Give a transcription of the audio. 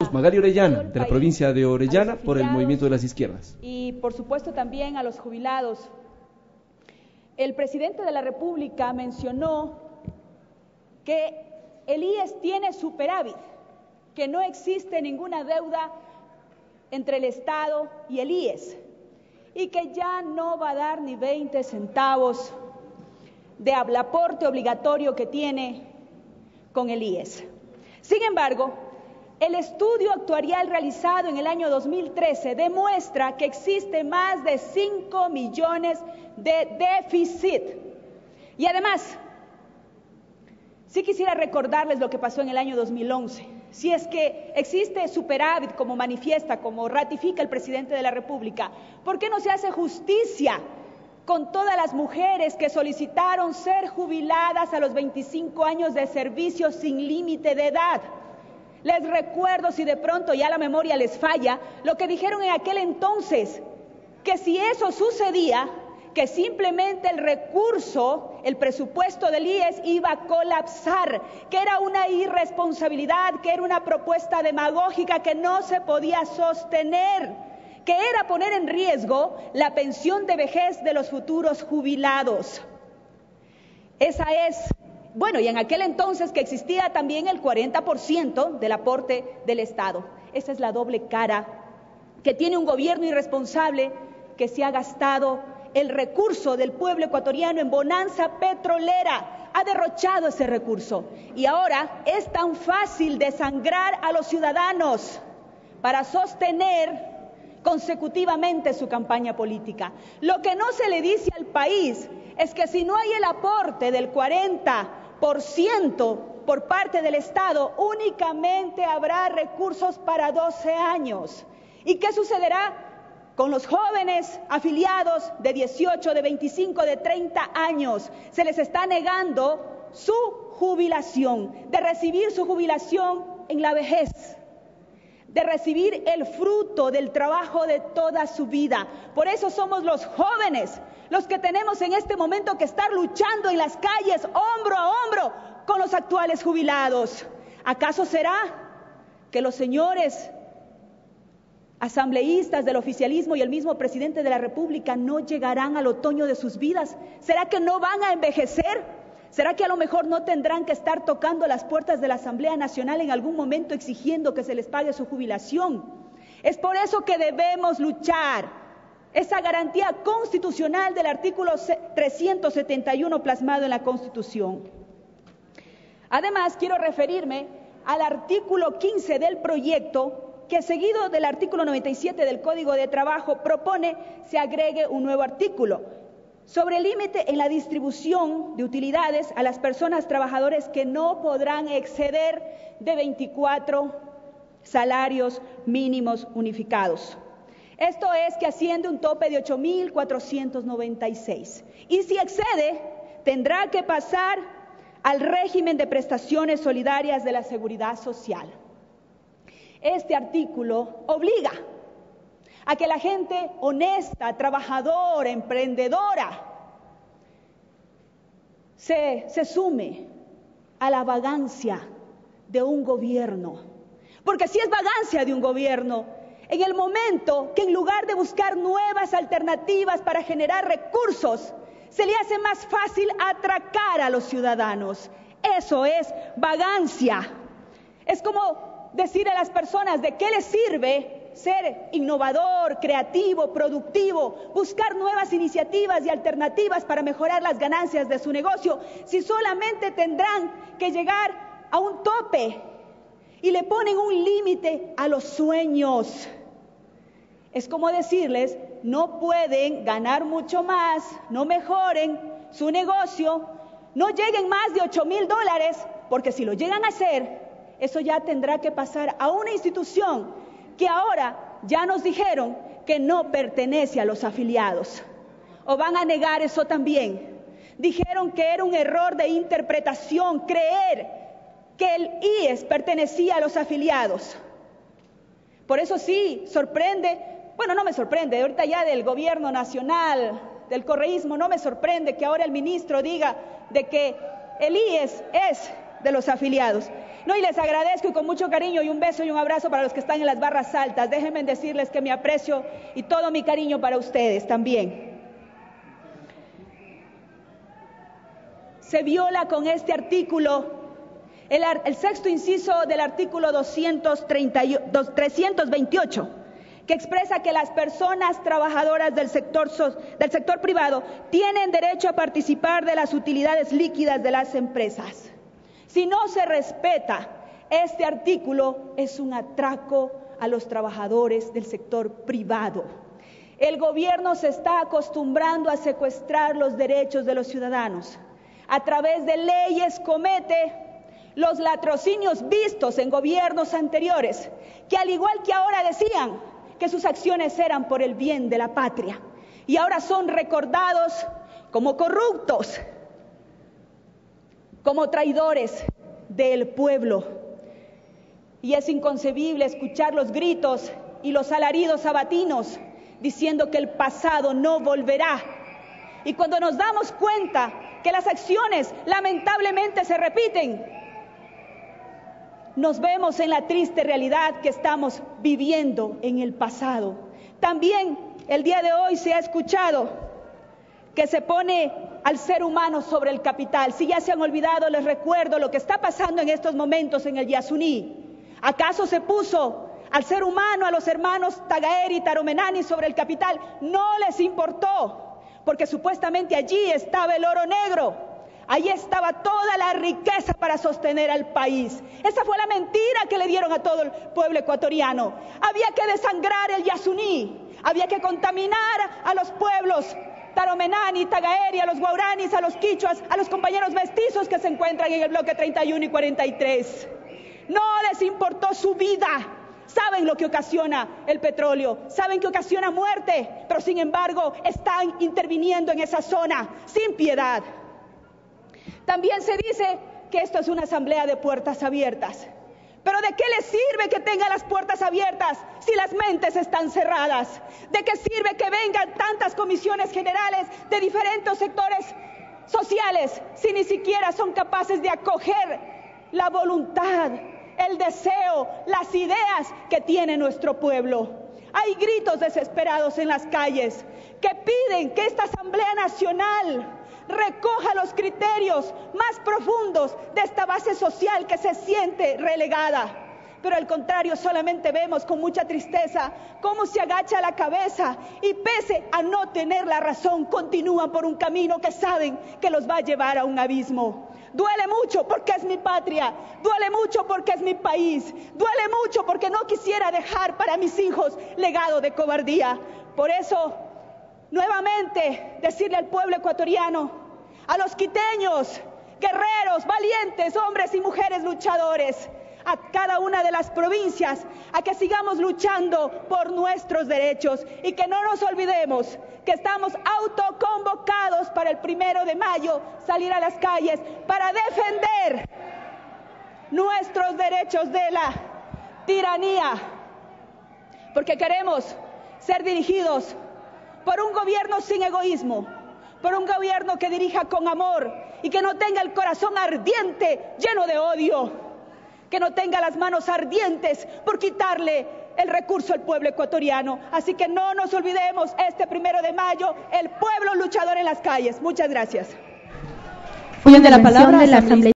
Tenemos Magali Orellana, de la provincia de Orellana, por el Movimiento de las Izquierdas. Y por supuesto también a los jubilados. El presidente de la República mencionó que el IES tiene superávit, que no existe ninguna deuda entre el Estado y el IES, y que ya no va a dar ni 20 centavos de aporte obligatorio que tiene con el IES. Sin embargo, el estudio actuarial realizado en el año 2013 demuestra que existe más de 5 millones de déficit. Y además, sí quisiera recordarles lo que pasó en el año 2011. Si es que existe superávit, como manifiesta, como ratifica el presidente de la República, ¿por qué no se hace justicia con todas las mujeres que solicitaron ser jubiladas a los 25 años de servicio sin límite de edad? Les recuerdo, si de pronto ya la memoria les falla, lo que dijeron en aquel entonces, que si eso sucedía, que simplemente el recurso, el presupuesto del IES iba a colapsar, que era una irresponsabilidad, que era una propuesta demagógica que no se podía sostener, que era poner en riesgo la pensión de vejez de los futuros jubilados. Esa es, bueno, y en aquel entonces que existía también el 40% del aporte del Estado. Esa es la doble cara que tiene un gobierno irresponsable que se ha gastado el recurso del pueblo ecuatoriano en bonanza petrolera, ha derrochado ese recurso y ahora es tan fácil desangrar a los ciudadanos para sostener consecutivamente su campaña política. Lo que no se le dice al país es que si no hay el aporte del 40% por parte del Estado, únicamente habrá recursos para 12 años. ¿Y qué sucederá con los jóvenes afiliados de 18, de 25, de 30 años? Se les está negando su jubilación, de recibir su jubilación en la vejez, de recibir el fruto del trabajo de toda su vida. Por eso somos los jóvenes los que tenemos en este momento que estar luchando en las calles, hombro a hombro, con los actuales jubilados. ¿Acaso será que los señores asambleístas del oficialismo y el mismo presidente de la República no llegarán al otoño de sus vidas? ¿Será que no van a envejecer? ¿Será que a lo mejor no tendrán que estar tocando las puertas de la Asamblea Nacional en algún momento exigiendo que se les pague su jubilación? Es por eso que debemos luchar esa garantía constitucional del artículo 371 plasmado en la Constitución. Además, quiero referirme al artículo 15 del proyecto, que seguido del artículo 97 del Código de Trabajo propone se agregue un nuevo artículo sobre el límite en la distribución de utilidades a las personas trabajadoras que no podrán exceder de 24 salarios mínimos unificados. Esto es que asciende un tope de 8.496. Y si excede, tendrá que pasar al régimen de prestaciones solidarias de la Seguridad Social. Este artículo obliga a que la gente honesta, trabajadora, emprendedora, se sume a la vagancia de un gobierno. Porque si es vagancia de un gobierno, en el momento que en lugar de buscar nuevas alternativas para generar recursos, se le hace más fácil atracar a los ciudadanos. Eso es vagancia. Es como decir a las personas de qué les sirve ser innovador, creativo, productivo, buscar nuevas iniciativas y alternativas para mejorar las ganancias de su negocio, si solamente tendrán que llegar a un tope y le ponen un límite a los sueños. Es como decirles, no pueden ganar mucho más, no mejoren su negocio, no lleguen más de $8,000, porque si lo llegan a hacer, eso ya tendrá que pasar a una institución que ahora ya nos dijeron que no pertenece a los afiliados. ¿O van a negar eso también? Dijeron que era un error de interpretación creer que el IES pertenecía a los afiliados. Por eso sí, sorprende, bueno, no me sorprende, ahorita ya del gobierno nacional, del correísmo, no me sorprende que ahora el ministro diga de que el IES es de los afiliados. No, y les agradezco y con mucho cariño y un beso y un abrazo para los que están en las barras altas. Déjenme decirles que mi aprecio y todo mi cariño para ustedes también. Se viola con este artículo el sexto inciso del artículo 328, que expresa que las personas trabajadoras del sector privado tienen derecho a participar de las utilidades líquidas de las empresas. Si no se respeta este artículo, es un atraco a los trabajadores del sector privado. El gobierno se está acostumbrando a secuestrar los derechos de los ciudadanos. A través de leyes comete los latrocinios vistos en gobiernos anteriores, que al igual que ahora decían que sus acciones eran por el bien de la patria, y ahora son recordados como corruptos, como traidores del pueblo. Y es inconcebible escuchar los gritos y los alaridos sabatinos diciendo que el pasado no volverá. Y cuando nos damos cuenta que las acciones lamentablemente se repiten, nos vemos en la triste realidad que estamos viviendo en el pasado. También el día de hoy se ha escuchado que se pone al ser humano sobre el capital. Si ya se han olvidado, les recuerdo lo que está pasando en estos momentos en el Yasuní. ¿Acaso se puso al ser humano, a los hermanos Tagaeri y Taromenani sobre el capital? No les importó, porque supuestamente allí estaba el oro negro. Allí estaba toda la riqueza para sostener al país. Esa fue la mentira que le dieron a todo el pueblo ecuatoriano. Había que desangrar el Yasuní, había que contaminar a los pueblos Taromenani, Tagaeri, a los guauranis, a los quichuas, a los compañeros mestizos que se encuentran en el bloque 31 y 43. No les importó su vida. Saben lo que ocasiona el petróleo, saben que ocasiona muerte, pero sin embargo están interviniendo en esa zona sin piedad. También se dice que esto es una asamblea de puertas abiertas. ¿Pero de qué les sirve que tengan las puertas abiertas si las mentes están cerradas? ¿De qué sirve que vengan tantas comisiones generales de diferentes sectores sociales si ni siquiera son capaces de acoger la voluntad, el deseo, las ideas que tiene nuestro pueblo? Hay gritos desesperados en las calles que piden que esta Asamblea Nacional recoja los criterios más profundos de esta base social que se siente relegada. Pero al contrario, solamente vemos con mucha tristeza cómo se agacha la cabeza y pese a no tener la razón, continúan por un camino que saben que los va a llevar a un abismo. Duele mucho porque es mi patria, duele mucho porque es mi país, duele mucho porque no quisiera dejar para mis hijos legado de cobardía. Por eso, nuevamente, decirle al pueblo ecuatoriano, a los quiteños, guerreros, valientes, hombres y mujeres luchadores, a cada una de las provincias, a que sigamos luchando por nuestros derechos y que no nos olvidemos que estamos autoconvocados para el 1 de mayo, salir a las calles para defender nuestros derechos de la tiranía, porque queremos ser dirigidos por un gobierno sin egoísmo, por un gobierno que dirija con amor y que no tenga el corazón ardiente, lleno de odio, que no tenga las manos ardientes por quitarle el recurso al pueblo ecuatoriano. Así que no nos olvidemos, este 1 de mayo, el pueblo luchador en las calles. Muchas gracias. De la palabra de la Asamblea.